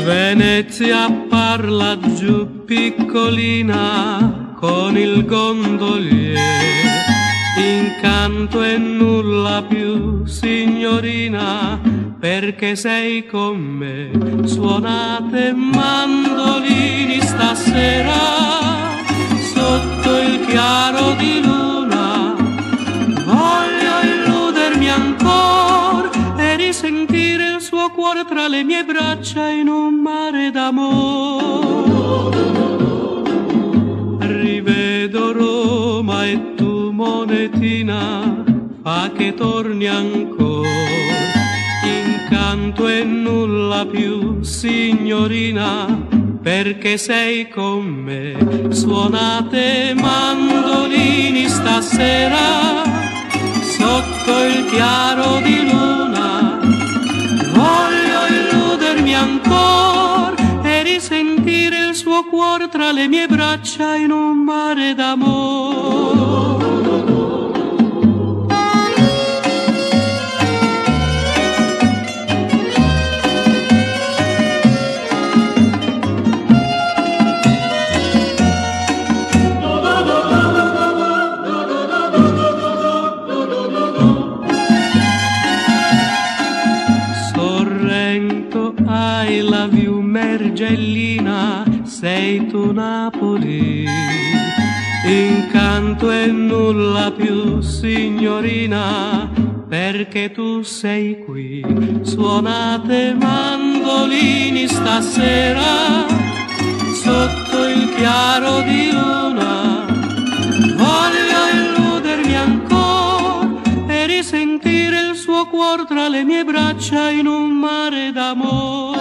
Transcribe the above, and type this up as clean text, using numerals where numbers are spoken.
Venezia parla giù piccolina con il gondoliere, incanto e nulla più signorina, perché sei con me. Suonate mandolini stasera sotto il chiaro di luna, voglio illudermi ancora e risentire il suo cuore tra le mie braccia in un mare d'amore. Rivedo Roma e tu monetina, fa che torni ancora, incanto e nulla più signorina, perché sei con me. Suonate mandolini stasera sotto il chiaro di luna, voglio illudermi ancora e risentire il suo cuore tra le mie braccia in un mare d'amore. I love you Mergellina, sei tu Napoli, incanto e nulla più signorina, perché tu sei qui. Suonate mandolini stasera sotto il chiaro di luna, voglio illudermi ancora e risentire il suo cuore tra le mie braccia in un mare d'amore.